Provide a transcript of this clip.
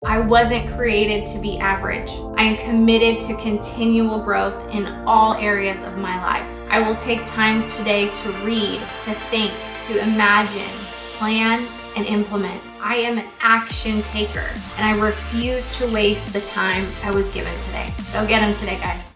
I wasn't created to be average. I am committed to continual growth in all areas of my life. I will take time today to read, to think, to imagine, plan, and implement. I am an action taker, and I refuse to waste the time I was given today. Go get them today, guys.